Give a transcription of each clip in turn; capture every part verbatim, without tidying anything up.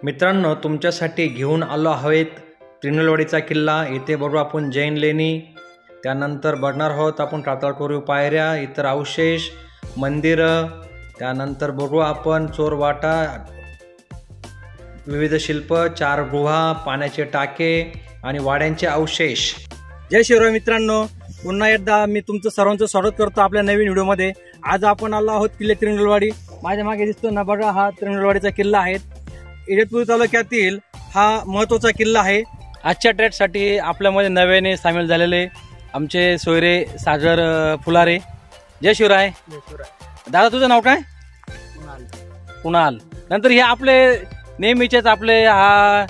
मित्रांनो, तुमच्यासाठी घेऊन आलो आहोत त्रिनलवाडीचा किल्ला। इथे बघू आपण जैन लेणी, त्यानंतर बघणार आहोत आपण टाताळकोरीव पायऱ्या, इतर अवशेष, मंदिरं, त्यानंतर बघू आपण चोरवाटा, विविध शिल्प, चार गुहा, पाण्याचे टाके आणि वाड्यांचे अवशेष। जय शिवराय मित्रांनो, पुन्हा एकदा मी तुमचं सर्वांचं स्वागत करतो आपल्या नवीन व्हिडिओमध्ये। आज आपण आलो आहोत किल्ले त्रिनलवाडी। माझ्या मागे दिसतो ना बघा, हा त्रिनलवाडीचा किल्ला आहे। इगतपुरी तालुक्यातील हा महत्त्वाचा किल्ला आहे। आजच्या ट्रेडसाठी आपल्यामध्ये नव्याने सामील झालेले आमचे सोयरे सागर फुलारे। जय शिवराय। दादा, तुझं नाव काय? कुणाल। कुणाल। नंतर हे आपले नेहमीचेच आपले हा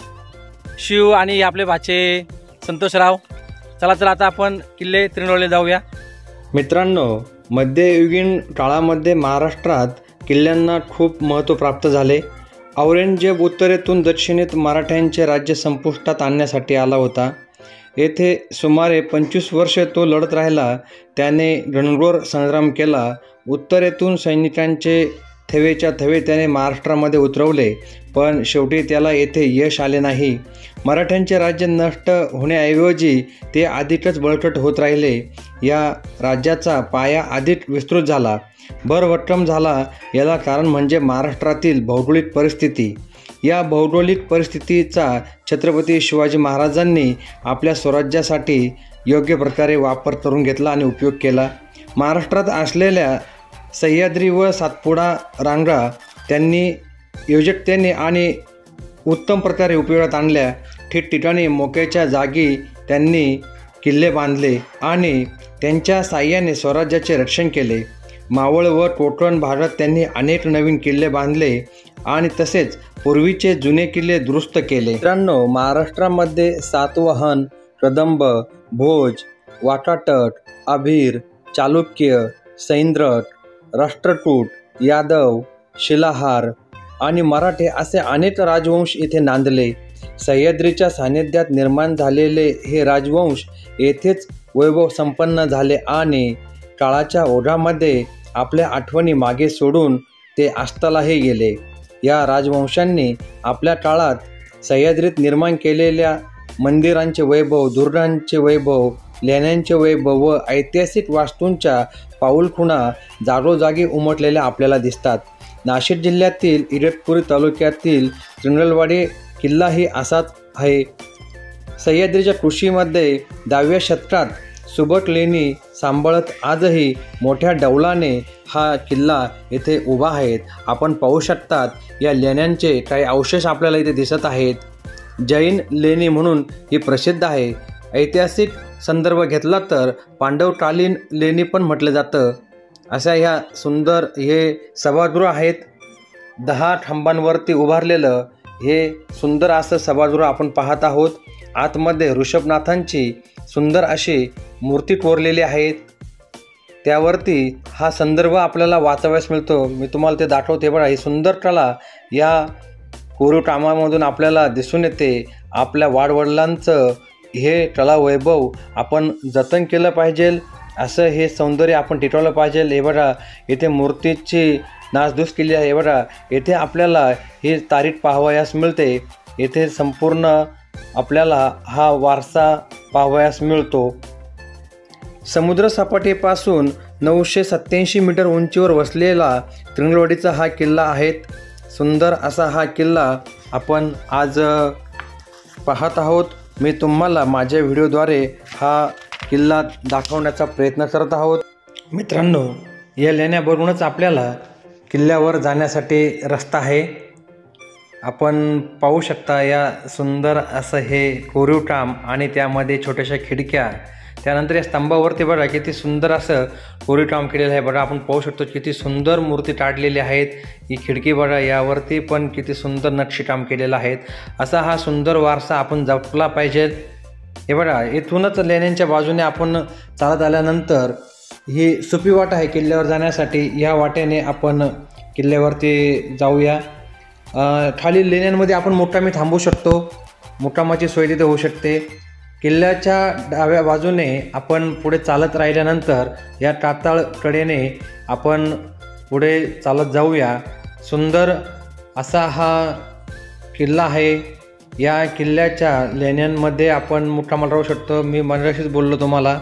शिव आणि आपले भाचे संतोषराव। चला चला आता आपण किल्ले त्रिनलवाडीला जाऊया। मित्रांनो, मध्ययुगीन काळामध्ये महाराष्ट्रात किल्ल्यांना खूप महत्त्व प्राप्त झाले। औरंगजेब उत्तरेतून दक्षिणेत मराठ्यांचे राज्य संपुष्टात आणण्यासाठी आला होता। येथे सुमारे पंचवीस वर्षे तो लढत राहिला। त्याने घनघोर संग्राम केला। उत्तरेतून सैनिकांचे थवेच्या थवे त्याने महाराष्ट्रामध्ये उतरवले, पण शेवटी त्याला येथे यश आले नाही। मराठ्यांचे राज्य नष्ट होण्याऐवजी ते अधिकच बळकट होत राहिले। या राज्याचा पाया अधिक विस्तृत झाला, भरभक्कम झाला। याला कारण म्हणजे महाराष्ट्रातील भौगोलिक परिस्थिती। या भौगोलिक परिस्थितीचा छत्रपती शिवाजी महाराजांनी आपल्या स्वराज्यासाठी योग्य प्रकारे वापर करून घेतला आणि उपयोग केला। महाराष्ट्रात असलेल्या सह्याद्री व सातपुडा रांगा त्यांनी योजकतेने आणि उत्तम प्रकारे उपयोगात आणल्या। ठिकठिकाणी मोक्याच्या जागी त्यांनी किल्ले बांधले आणि त्यांच्या साह्याने स्वराज्याचे रक्षण केले। मावळ व कोकण भागात त्यांनी अनेक नवीन किल्ले बांधले आणि तसेच पूर्वीचे जुने किल्ले दुरुस्त केले। मित्रांनो, महाराष्ट्रामध्ये सातवाहन, कदंब, भोज, वाकाटक, अभीर, चालुक्य, सैंद्रक, राष्ट्रकूट, यादव, शिलाहार आणि मराठे असे अनेक राजवंश इथे नांदले। सह्याद्रीच्या सानिध्यात निर्माण झालेले हे राजवंश येथेच वैभव संपन्न झाले आणि काळाच्या ओघामध्ये आपल्या आठवणी मागे सोडून ते अस्तालाही गेले। या राजवंशांनी आपल्या काळात सह्याद्रीत निर्माण केलेल्या मंदिरांचे वैभव, दुर्गांचे वैभव, लेण्यांचे वैभव व ऐतिहासिक वास्तूंच्या पाऊलखुणा जागोजागी उमटलेल्या आपल्याला दिसतात। नाशिक जिल्ह्यातील इगतपुरी तालुक्यातील त्रिनलवाडी किल्ला ही असाच आहे। सह्याद्रीच्या कृषीमध्ये दहाव्या शतकात सुबक लेणी सांभाळत आजही मोठ्या डौलाने हा किल्ला येथे उभा आहे। आपण पाहू शकतात, या लेण्यांचे काही अवशेष आपल्याला इथे दिसत आहेत। जैन लेणी म्हणून ही प्रसिद्ध आहे। ऐतिहासिक संदर्भ घेतला तर पांडवकालीन लेणी पण म्हटलं जातं। अशा ह्या सुंदर हे सभागृह आहेत। दहा खांबांवरती उभारलेलं हे सुंदर असं सभागृह आपण पाहत आहोत। आतमध्ये ऋषभनाथांची सुंदर अशी मूर्ती कोरलेली आहेत। त्यावरती हा संदर्भ आपल्याला वाचाव्यास मिळतो। मी तुम्हाला ते दाखवते बघा। ही सुंदर कला या कोरीव कामामधून आपल्याला दिसून येते। आपल्या वाडवडिलांचं हे कला वैभव आपण जतन केलं पाहिजे, असं हे सौंदर्य आपण टिकवलं पाहिजे। हे बघा, इथे मूर्तीची नासधूस केली आहे। बघा, येथे आपल्याला ही तारीख पाहावयास मिळते। येथे संपूर्ण आपल्याला हा वारसा पाहावयास मिळतो। समुद्रसपाटीपासून नऊशे सत्त्याऐंशी मीटर उंचीवर वसलेला त्रिनलवाडीचा हा किल्ला आहे। सुंदर असा हा किल्ला आपण आज पाहत आहोत। मी तुम्हाला माझ्या व्हिडिओद्वारे हा किल्ला दाखवण्याचा प्रयत्न करत आहोत। मित्रांनो, या लेण्यावरूनच आपल्याला किल्ल्यावर जाण्यासाठी रस्ता आहे। आपण पाहू शकता, या सुंदर असं हे कोरीव काम आणि त्यामध्ये छोट्याशा खिडक्या, त्यानंतर या स्तंभावरती बघा किती सुंदर असं कोरीव काम केलेलं आहे। बघा, आपण पाहू शकतो किती सुंदर मूर्ती काढलेली आहेत। ही खिडकी बघा, यावरती पण किती सुंदर नक्षीकाम केलेलं आहे। असा हा सुंदर वारसा आपण जपला पाहिजे। हे बघा, इथूनच लेण्यांच्या बाजूने आपण चालत आल्यानंतर ही सुपी वाट आहे किल्ल्यावर जाण्यासाठी। या वाटेने आपण किल्ल्यावरती जाऊया। खाली लेण्यांमध्ये आपण मुक्कामी थांबू शकतो। मुक्कामाची सोय तिथे होऊ शकते। किल्ल्याच्या डाव्या बाजूने आपण पुढे चालत राहिल्यानंतर या टाताळ कडेने आपण पुढे चालत जाऊया। सुंदर असा हा किल्ला आहे. या किल्ल्याच्या लेण्यांमध्ये आपण मुक्कामाला राहू शकतो. मी मगाशीच बोललो तुम्हाला.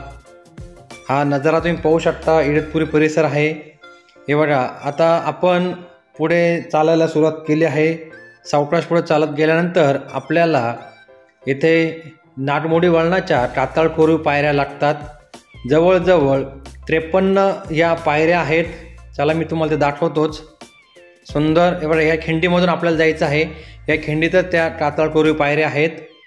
हा नजारा तुम्ही पाहू शकता. इगतपुरी परिसर आहे. हे बघा, आता आपण पुढे चालायला सुरुवात केली आहे. सावकाश पुढे चालत गेल्यानंतर आपल्याला इथे नागमोडी वळणाच्या टाताळ कोरीव पायऱ्या लागतात. जवळजवळ त्रेपन्न या पायऱ्या आहेत. चला मी तुम्हाला ते दाखवतोच. सुंदर. हे बघा, या खिंडीमधून आपल्याला जायचं आहे. या खिंडीतच त्या टाताळ कोरीव पायऱ्या आहेत.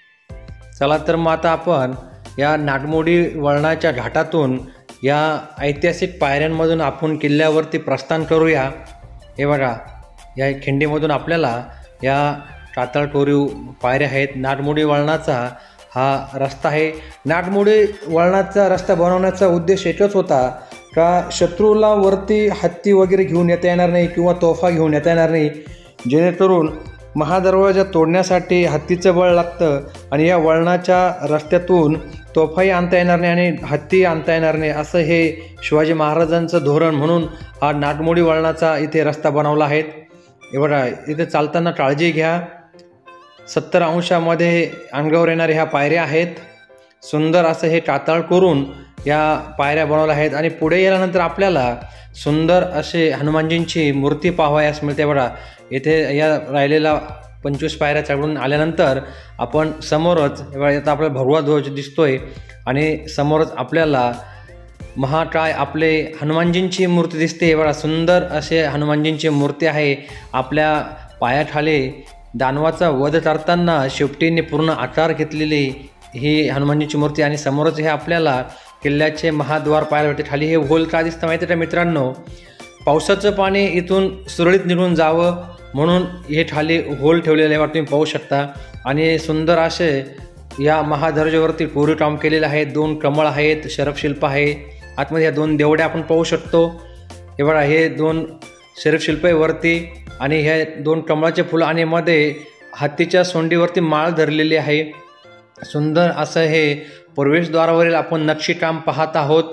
चला तर मग आता आपण या नागमोडी वळणाच्या घाटातून या ऐतिहासिक पायऱ्यांमधून आपण किल्ल्यावरती प्रस्थान करूया. हे बघा, या खिंडीमधून आपल्याला या टाताळ कोरीव पायऱ्या आहेत. नागमोडी वळणाचा हा रस्ता आहे. नागमोडी वळणाचा रस्ता बनवण्याचा उद्देश एकच होता का शत्रूला वरती हत्ती वगैरे घेऊन येता येणार नाही किंवा तोफा घेऊन येता येणार नाही, जेणेकरून महादरवाजा तोडण्यासाठी हत्तीचं बळ लागतं आणि या वळणाच्या रस्त्यातून तोफाही आणता येणार नाही आणि हत्ती आणता येणार नाही, असं हे शिवाजी महाराजांचं धोरण म्हणून हा नागमोडी वळणाचा इथे रस्ता बनवला आहे. हे बघा, इथे चालताना काळजी घ्या. सत्तर अंशामध्ये अंगावर येणारे ह्या पायऱ्या आहेत. सुंदर असं हे टाताळ करून या पायऱ्या बनवल्या आहेत आणि पुढे गेल्यानंतर आपल्याला सुंदर असे हनुमानजींची मूर्ती पाहावयास मिळते. बघा, इथे या राहिलेल्या पंचवीस पायऱ्या चढून आल्यानंतर आपण समोरच आता आपल्याला भगवा ध्वज दिसतोय आणि समोरच आपल्याला महाकाय आपले हनुमानजींची मूर्ती दिसते. बघा, सुंदर असे हनुमानजींची मूर्ती आहे. आपल्या पायाखाली दानवाचा वध करताना शेपटीने पूर्ण आकार घेतलेली ही हनुमानजींची मूर्ती आणि समोरच हे आपल्याला किल्ल्याचे महाद्वार पाहायला भेटते. खाली हे होल का दिसतं माहिती आहे का मित्रांनो? पावसाचं पाणी इथून सुरळीत निघून जावं म्हणून हे खाली होल ठेवलेले आहे, तुम्ही पाहू शकता. आणि सुंदर असे या महादर्जावरती कोरीव काम केलेलं आहे. दोन कमळ आहेत, शरफशिल्प आहे. आतमध्ये या दोन देवड्या आपण पाहू शकतो. हे बघा, हे दोन शरफशिल्प आहे वरती आणि हे दोन कमळाचे फुलं आणि मध्ये हत्तीच्या सोंडीवरती माळ धरलेली आहे. सुंदर असं हे प्रवेशद्वारावरील आपण नक्षीकाम पाहत आहोत.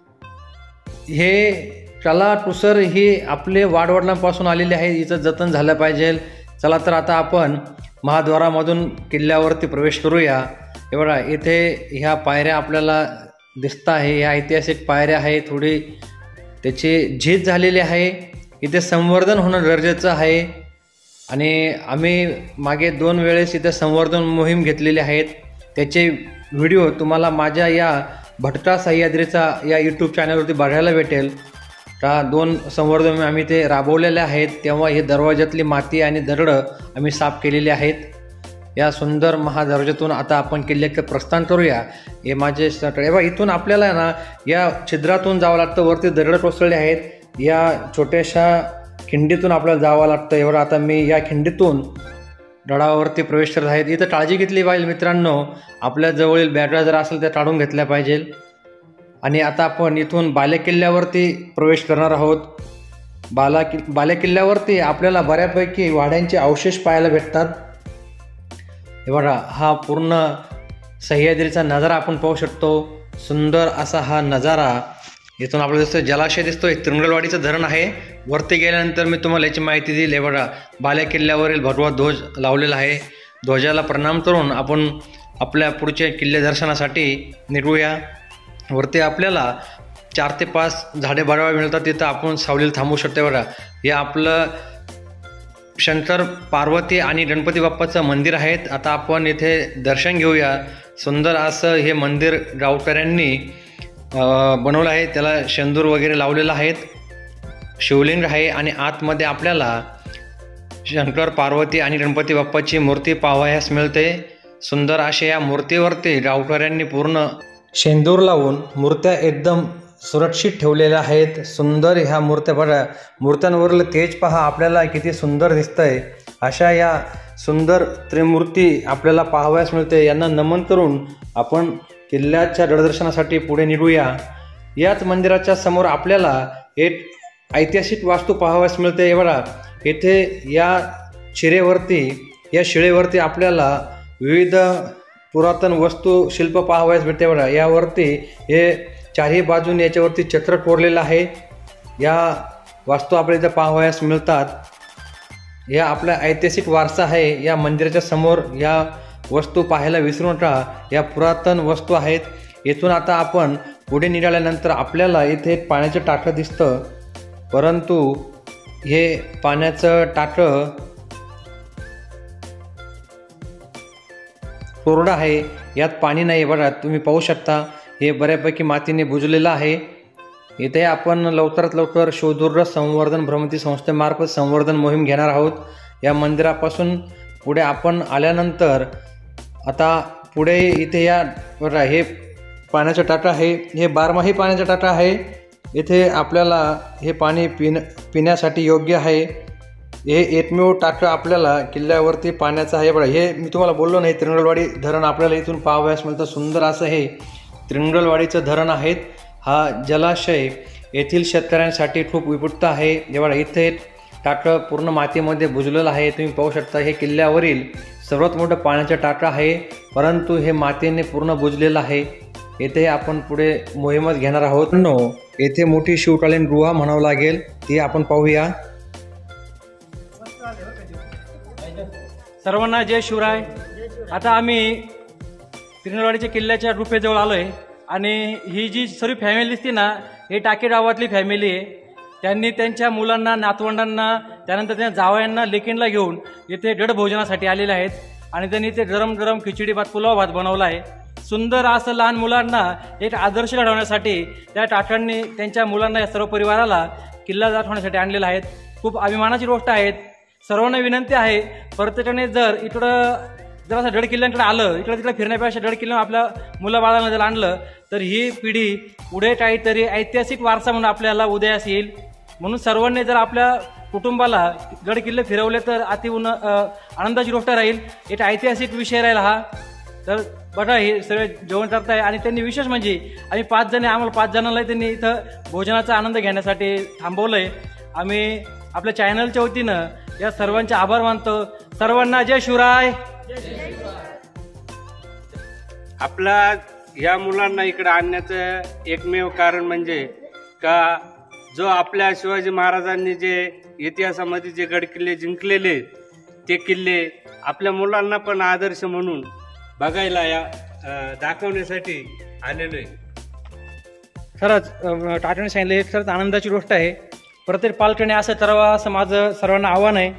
हे कला कुसर ही आपले वाडवडिलांपासून आलेले आहे. हिचं जतन झालं पाहिजे. चला तर आता आपण महाद्वारामधून किल्ल्यावरती प्रवेश करूया. हे बघा, इथे ह्या पायऱ्या आपल्याला दिसत आहे. ह्या ऐतिहासिक पायऱ्या आहे. थोडी त्याची झीज झालेली आहे. इथे संवर्धन होणं गरजेचं आहे आणि आम्ही मागे दोन वेळेस इथे संवर्धन मोहीम घेतलेली आहेत. त्याचे व्हिडिओ तुम्हाला माझ्या या भटका सह्याद्रीचा या यूट्यूब चॅनलवरती बघायला भेटेल. का दोन संवर्धन आम्ही ते राबवलेले आहेत. तेव्हा हे दरवाजातली माती आणि दगडं आम्ही साफ केलेली आहेत. या सुंदर महादर्जातून आता आपण किल्ल्याकडे प्रस्थान करूया. हे माझे सटळे बा, इथून आपल्याला ना या छिद्रातून जावं लागतं. वरती दगडं कोसळले आहेत. या छोट्याशा खिंडीतून आपल्याला जावं लागतं. एवढं आता मी या खिंडीतून गडावरती प्रवेश करत आहेत. इथं काळजी घेतली पाहिजे मित्रांनो. आपल्या जवळील बॅटऱ्या जर असेल त्या काढून घेतल्या पाहिजे. आणि आता आपण इथून बालेकिल्ल्यावरती प्रवेश करणार आहोत. बाला कि बालेकिल्ल्यावरती आपल्याला बऱ्यापैकी वाड्यांचे अवशेष पाहायला भेटतात. हे बघा, हा पूर्ण सह्याद्रीचा नजारा आपण पाहू शकतो. सुंदर असा हा नजारा इथून आपल्याला दिसतोय. जलाशय दिसतोय. त्रिंगलवाडीचं धरण आहे. वरती गेल्यानंतर मी तुम्हाला याची माहिती दिली. हे बघा, बालेकिल्ल्यावरील भगवा ध्वज लावलेला आहे. ध्वजाला प्रणाम करून आपण आपल्या पुढच्या किल्ले दर्शनासाठी निघूया. वरती आपल्याला चार ते पाच झाडे बघायला मिळतात. तिथं आपण सावलीला थांबू शकतो. बघा, हे आपलं शंकर पार्वती आणि गणपती बाप्पाचं मंदिर आहे. आता आपण इथे दर्शन घेऊया. सुंदर असं हे मंदिर गावकऱ्यांनी बनवलं आहे. त्याला शेंदूर वगैरे लावलेला आहेत. शिवलिंग आहे आणि आतमध्ये आपल्याला शंकर पार्वती आणि गणपती बाप्पाची मूर्ती पाहावयास मिळते. सुंदर अशा या मूर्तीवरती गावकऱ्यांनी पूर्ण शेंदूर लावून मूर्त्या एकदम सुरक्षित ठेवलेल्या आहेत. सुंदर ह्या मूर्त्या बघा. मूर्त्यांवरील तेज पहा आपल्याला किती सुंदर दिसतंय. अशा या सुंदर त्रिमूर्ती आपल्याला पाहावयास मिळते. यांना नमन करून आपण किल्ल्याच्या गडदर्शनासाठी पुढे निघूया. याच मंदिराच्या समोर आपल्याला एक ऐतिहासिक वास्तू पाहावयास मिळते. हे बघा, येथे या शिरेवरती या शिळेवरती आपल्याला विविध पुरातन वस्तू शिल्प पाहावयास भेटते. बघा, यावरती हे चारही बाजून याच्यावरती चित्र कोरलेलं आहे. या वास्तू आपल्याला इथं पाहावयास मिळतात. या आपला ऐतिहासिक वारसा आहे. या मंदिराच्या समोर या वस्तू पाहायला विसरू नका. या पुरातन वस्तू आहेत. येथून आता आपण पुढे निघाल्यानंतर आपल्याला इथे एक पाण्याचं टाकं दिसतं, परंतु हे पाण्याचं टाकं कोरडं आहे. यात पाणी नाही. बघा तुम्ही पाहू शकता हे बऱ्यापैकी मातीने बुजलेलं आहे. इथे आपण लवकरात लवकर शोधूर्र संवर्धन भ्रमंती संस्थेमार्फत संवर्धन मोहीम घेणार आहोत. या मंदिरापासून पुढे आपण आल्यानंतर आता पुढे इथे या बघा हे पाण्याचं टाकं आहे. हे बारमाही पाण्याचं टाकं आहे. इथे आपल्याला हे पाणी पिण पिण्यासाठी योग्य आहे. हे एकमेव टाकं आपल्याला किल्ल्यावरती पाण्याचं आहे. बघा हे मी तुम्हाला बोललो नाही, त्रिंगलवाडी धरण आपल्याला इथून पाहावयास मिळतं. सुंदर असं हे त्रिंगलवाडीचं धरण आहे. हा जलाशय येथील शेतकऱ्यांसाठी खूप उपयुक्त आहे. जेव्हा इथे टाकं पूर्ण मातीमध्ये बुजलेलं आहे. तुम्ही पाहू शकता हे किल्ल्यावरील सर्वात मोठं पाण्याचं टाकं आहे, परंतु हे मातीने पूर्ण बुजलेलं आहे. येथे आपण पुढे मोहीमच घेणार आहोत. नो येथे मोठी शिवकालीन गुहा म्हणावं लागेल, ती आपण पाहूया. सर्वांना जय शिवराय. आता आम्ही त्रिंगलवाडीच्या किल्ल्याच्या गुफेजवळ आलो आहे आणि ही जी सर्व फॅमिली दिसते ना, ही टाके गावातली फॅमिली आहे. त्यांनी त्यांच्या मुलांना, नातवंडांना, त्यानंतर त्यांच्या जावयांना, लेकींना घेऊन इथे गड भोजनासाठी आलेले आहेत आणि त्यांनी इथे गरम गरम खिचडी भात, पुलाव भात बनवला आहे. सुंदर असं लहान मुलांना एक आदर्श घडवण्यासाठी त्या टाकांनी त्यांच्या मुलांना, या सर्व परिवाराला किल्ला दाखवण्यासाठी आणलेला आहे. खूप अभिमानाची गोष्ट आहे. सर्वांना विनंती आहे, प्रत्येकाने जर इकडं जर असं गड किल्ल्यांकडे आलं, इकडे तिकडे फिरण्यापेक्षा गड किल्ला आपल्या मुलं बाळांना जर आणलं तर ही पिढी पुढे काहीतरी ऐतिहासिक वारसा म्हणून आपल्याला उदयास येईल. म्हणून सर्वांनी जर आपल्या कुटुंबाला गड किल्ले फिरवले तर अति उन आनंदाची गोष्ट राहील. एक ऐतिहासिक विषय राहील हा. तर बघा हे सगळे जेवण करत आहे आणि त्यांनी विशेष म्हणजे आम्ही पाच जण आम्हाला पाच जणांना त्यांनी इथं भोजनाचा आनंद घेण्यासाठी थांबवलं आहे. आम्ही आपल्या चॅनलच्या वतीनं या सर्वांचे आभार मानतो. सर्वांना जय शिवराय. आपला या मुलांना इकडे आणण्याचं एकमेव कारण म्हणजे का जो आपल्या शिवाजी महाराजांनी जे इतिहासामध्ये जे गड किल्ले जिंकलेले ते किल्ले आपल्या मुलांना पण आदर्श म्हणून बघायला या दाखवण्यासाठी आलेलो आहे. खरंच टाटाने सांगितलं एक खरंच आनंदाची गोष्ट आहे. प्रत्येक पालकाने असं करावं असं माझं सर्वांना आव्हान आहे.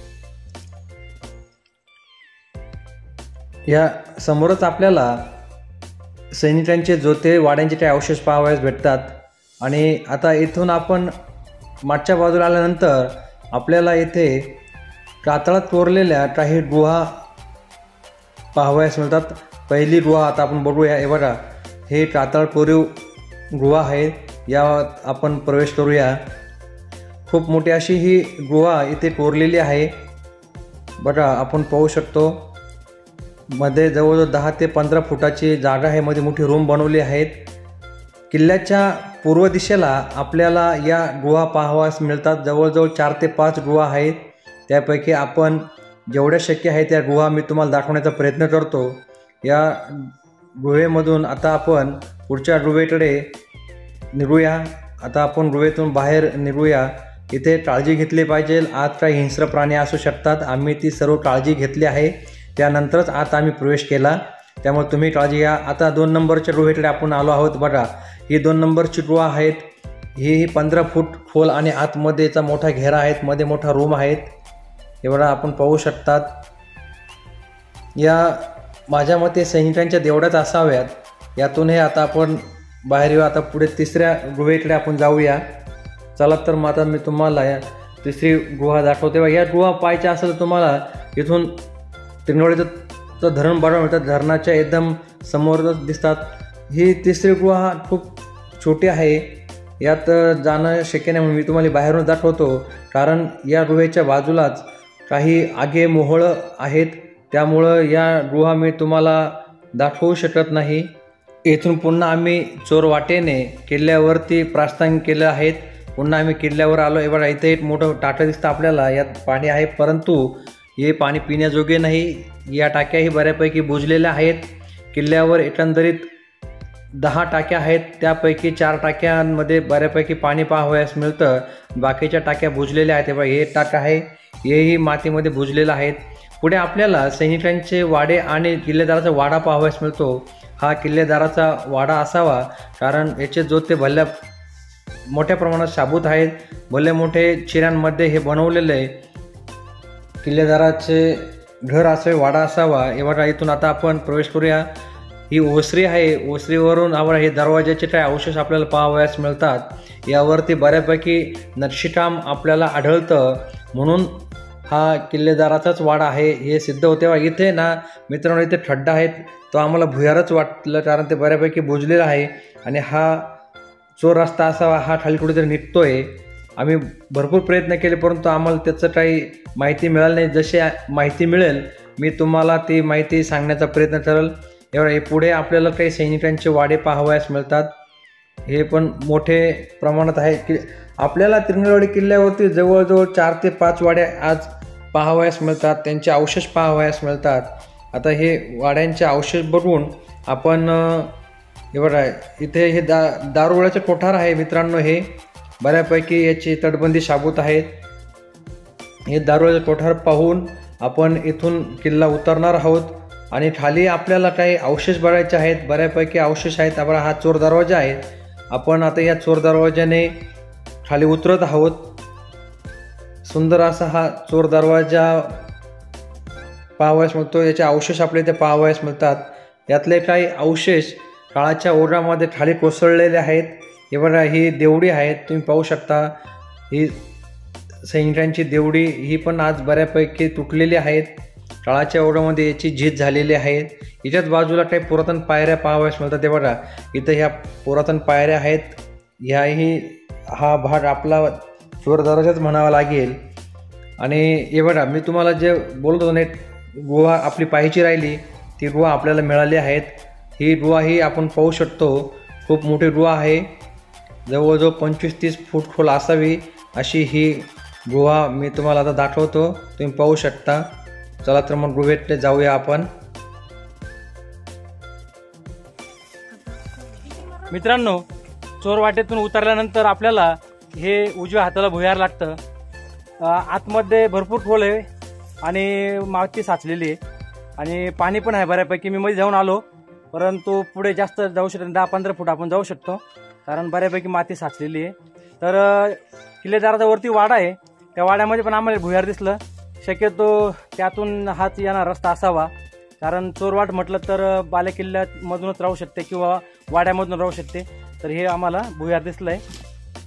या समोरच आपल्याला सैनिकांचे जोते, वाड्यांचे काही अवशेष पाहावयास भेटतात आणि आता इथून आपण मागच्या बाजूला आल्यानंतर आपल्याला येथे कातळात कोरलेल्या काही गुहा पाहावयास मिळतात. पहिली गुहा आता आपण बघूया. हे बघा हे कातळ कोरीव गुहा आहे. यात आपण प्रवेश करूया. खूप मोठी अशी ही गुहा इथे कोरलेली आहे. बघा आपण पाहू शकतो मध्ये जवळजवळ दहा ते पंधरा फुटाची जागा आहे. मध्ये मोठी रूम बनवली आहेत. किल्ल्याच्या पूर्व दिशेला आपल्याला या गुहा पाहावयास मिळतात. जवळजवळ चार ते पाच गुहा आहेत. त्यापैकी आपण जेवढ्या शक्य आहे त्या गुहा मी तुम्हाला दाखवण्याचा प्रयत्न करतो. या गुहेमधून आता आपण पुढच्या गुहेकडे निघूया. आता आपण गुहेतून बाहेर निघूया. इथे काळजी घेतली पाहिजे. आत काही हिंस्र प्राणी असू शकतात. आम्ही ती सर्व काळजी घेतली आहे. त्यानंतरच आत आम्ही प्रवेश केला. त्यामुळे तुम्ही काळजी घ्या. आता दोन नंबरच्या गुहेकडे आपण आलो आहोत. बघा ही दोन नंबरची गुहा आहेत. ही ही पंधरा फूट खोल आणि आतमध्येचा मोठा घेरा आहेत. मध्ये मोठा रूम आहेत. एवढा आपण पाहू शकतात. या माझ्या मते सैनिकांच्या देवड्यात असाव्यात. यातून हे आता आपण बाहेर येऊ. आता पुढे तिसऱ्या गुहेकडे आपण जाऊया. चला तर मग आता मी तुम्हाला या तिसरी गुहा दाखवते. या गुहा पाहायच्या असेल तर तुम्हाला इथून त्रिंगलवाडीचं धरण बघायला मिळतात. धरणाच्या एकदम समोरच दिसतात. ही तिसरी गुहा खूप छोटी आहे. यात जाणं शक्य नाही म्हणून मी तुम्हाला बाहेरून दाखवतो. कारण या गुहेच्या बाजूलाच काही आगे मोहळं आहेत. त्यामुळं या गुहा मी तुम्हाला दाखवू शकत नाही. येथून पुन्हा आम्ही चोरवाटेने किल्ल्यावरती प्रस्थान केलं आहेत. पुन्हा आम्ही किल्ल्यावर आलो. हे बघा इथे एक मोठं टाकं दिसतं आपल्याला. यात पाणी आहे, परंतु हे पाणी पिण्याजोगे नाही. या टाक्याही बऱ्यापैकी बुजलेल्या आहेत. किल्ल्यावर एकंदरीत दहा टाक्या आहेत. त्यापैकी चार टाक्यांमध्ये बऱ्यापैकी पाणी पाहावयास मिळतं. बाकीच्या टाक्या बुजलेल्या आहेत. हे बघा हे टाकं आहे. हेही मातीमध्ये बुजलेलं आहेत. पुढे आपल्याला सैनिकांचे वाडे आणि किल्लेदाराचा वाडा पाहावयास मिळतो. हा किल्लेदाराचा वाडा असावा, कारण याचे जोते भल्या मोठ्या प्रमाणात शाबूत आहेत. भले मोठे चिऱ्यांमध्ये हे बनवलेलं आहे. किल्लेदाराचे घर असावे, वाडा असावा. एवढा इथून आता आपण प्रवेश करूया. ही ओसरी आहे. ओसरीवरून आम्हाला हे दरवाजाचे काही अवशेष आपल्याला पाहावयास मिळतात. यावरती बऱ्यापैकी नक्षीकाम आपल्याला आढळतं, म्हणून हा किल्लेदाराचाच वाडा आहे हे सिद्ध होते. इथे ना मित्रांनो, इथे खड्डा आहेत, तो आम्हाला भुयारच वाटलं, कारण ते बऱ्यापैकी बुजलेलं आहे. आणि हा चोर रस्ता असावा, हा खाली कुठेतरी निघतोय. आम्ही भरपूर प्रयत्न केले, परंतु आम्हाला त्याचं काही माहिती मिळाली नाही. जशी माहिती मिळेल मी तुम्हाला ती माहिती सांगण्याचा प्रयत्न करेल. एवढा हे पुढे आपल्याला काही सैनिकांचे वाडे पाहावयास मिळतात. हे पण मोठे प्रमाणात आहे. की आपल्याला तिरंगलवाडी किल्ल्यावरती जवळजवळ चार ते पाच वाडे आज पाहावयास मिळतात, त्यांचे अवशेष पाहावयास मिळतात. आता हे वाड्यांचे अवशेष बघून आपण हे बघा, इथे हे दा दारुगोळ्याचे कोठार आहे मित्रांनो. हे बऱ्यापैकी याची तटबंदी शाबूत आहेत. हे दारुगोळ्याचे कोठार पाहून आपण इथून किल्ला उतरणार आहोत. आणि खाली आपल्याला काही अवशेष बघायचे आहेत. बऱ्यापैकी अवशेष आहेत. आपला हा चोर दरवाजा आहे. आपण आता या चोर दरवाजाने खाली उतरत आहोत. सुंदर असा हा चोर दरवाजा पाहावयास मिळतो. याचे अवशेष आपल्या इथे पाहावयास मिळतात. यातले काही अवशेष काळाच्या ओढ्यामध्ये खाली कोसळलेले आहेत. हे बघा, ही देवडी आहेत, तुम्ही पाहू शकता. ही सैनिकांची देवडी, ही पण आज बऱ्यापैकी तुटलेली आहेत. काळाच्या ओढ्यामध्ये याची झीज झालेली आहे. याच्याच बाजूला काही पुरातन पायऱ्या पाहावयास मिळतात. ते बघा, इथं ह्या पुरातन पायऱ्या आहेत. ह्याही हा भाग आपला चोर दरवाजाच म्हणावा लागेल. आणि हे बघा, मी तुम्हाला जे बोलत होतो, नेट गुहा आपली पाहायची राहिली, ती गुहा आपल्याला मिळाली आहेत. ही गुहा ही आपण पाहू शकतो, खूप मोठी गुहा आहे. जवळजवळ पंचवीस तीस फूट खोल असावी अशी ही गुहा मी तुम्हाला आता दाखवतो, तुम्ही पाहू शकता. चला तर मग गुहेतले जाऊया आपण. मित्रांनो, चोर वाटेतून उतरल्यानंतर आपल्याला हे उजव्या हाताला भुयार लागतं. आतमध्ये भरपूर खोल आहे आणि माती साचलेली आहे आणि पाणी पण आहे बऱ्यापैकी. मी मध्ये जाऊन आलो, परंतु पुढे जास्त जाऊ शकतो, दहा पंधरा फूट आपण जाऊ शकतो, कारण बऱ्यापैकी माती साचलेली आहे. तर किल्लेदाराचा वरती वाडा आहे, त्या वाड्यामध्ये पण आम्हाला भुयार दिसलं. शक्यतो त्यातून हाच येणार रस्ता असावा, कारण चोरवाट म्हटलं तर बालेकिल्ल्यामधूनच राहू शकते किंवा वाड्यामधून राहू शकते. तर हे आम्हाला भुयार दिसलं आहे.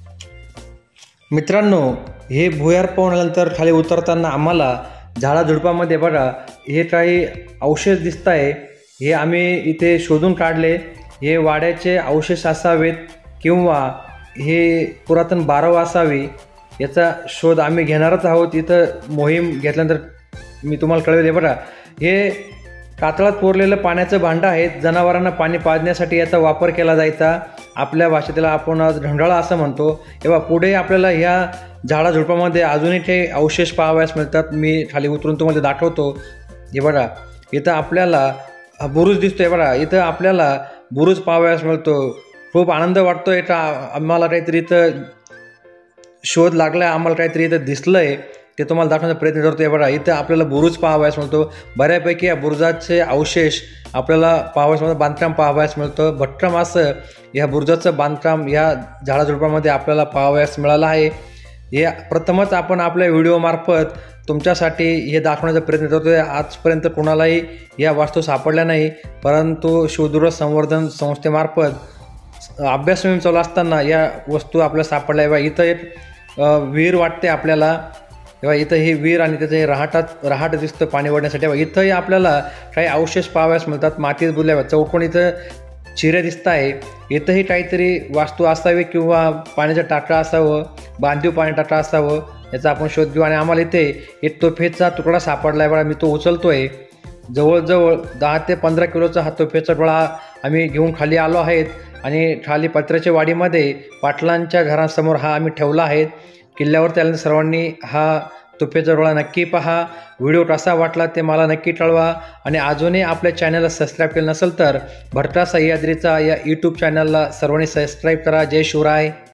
मित्रांनो, हे भुयार पाहूनंतर खाली उतरताना आम्हाला झाडाझुडपामध्ये बघा हे काही अवशेष दिसत आहे. हे आम्ही इथे शोधून काढले. हे वाड्याचे अवशेष असावेत किंवा हे पुरातन बारव असावी, याचा शोध आम्ही घेणारच आहोत. इथं मोहीम घेतल्यानंतर मी तुम्हाला कळवेल. बघा, हे कातळात कोरलेलं पाण्याचं भांडं आहे. जनावरांना पाणी पाजण्यासाठी याचा वापर केला जायचा. आपल्या भाषेत त्याला आपण आज ढंढाळा असं म्हणतो. तेव्हा पुढे आपल्याला ह्या झाडाझुडपामध्ये अजूनही काही अवशेष पाहावयास मिळतात. मी खाली उतरून तुम्हाला दाखवतो. हे बघा, इथं आपल्याला बुरुज दिसतोय. बघा, इथं आपल्याला बुरुज पाहावयास मिळतो. खूप आनंद वाटतो. इथं आम्हाला काहीतरी इथं शोध लागला, आम्हाला काहीतरी इथं दिसलं आहे, ते तुम्हाला दाखवण्याचा प्रयत्न करतो. आहे बघा, इथं आपल्याला बुरुज पाहावयास मिळतो. बऱ्यापैकी या बुरुजाचे अवशेष आपल्याला पाहावयास मिळतं. बांधकाम पाहावयास मिळतं. भट्टम असं या बुरुजाचं बांधकाम या झाडाझुडपामध्ये आपल्याला पाहावयास मिळालं आहे. हे प्रथमच आपण आपल्या व्हिडिओमार्फत तुमच्यासाठी हे दाखवण्याचा प्रयत्न करतो आहे. आजपर्यंत कोणालाही या वास्तू सापडल्या नाही, परंतु शिवदुर्ग संवर्धन संस्थेमार्फत अभ्यास मोहीम चालू असताना या वस्तू आपल्याला सापडल्या आहे. इथं एक विहीर वाटते आपल्याला. तेव्हा इथं ही विहीर आणि त्याचं हे रहाटात रहाट दिसतं पाणी ओढण्यासाठी. इथंही आपल्याला काही अवशेष पाहावयास मिळतात. मातीत बुजल्या चौकोन इथं चिरे दिसत आहे. इथंही काहीतरी वास्तू असावी किंवा पाण्याचं टाका असावं, बांधीव पाणी टाका असावं, याचा आपण शोध घेऊ. आणि आम्हाला इथे एक तोफेचा तुकडा सापडला आहे. बघा, मी तो उचलतो आहे. जवळजवळ दहा ते पंधरा किलोचा हा तोफेचा तुकडा आम्ही घेऊन खाली आलो आहेत. आणि खाली पत्र्याच्या वाडीमध्ये पाटलांच्या घरासमोर हा आम्ही ठेवला आहे. किल्ल्यावर त्यानंतर सर्वांनी हा तुफेचा डोळा नक्की पहा. व्हिडिओ कसा वाटला ते मला नक्की कळवा. आणि अजूनही आपल्या चॅनलला सबस्क्राईब केलं नसेल तर भरता सह्याद्रीचा या यूट्यूब चॅनलला सर्वांनी सबस्क्राईब करा. जय शिवराय.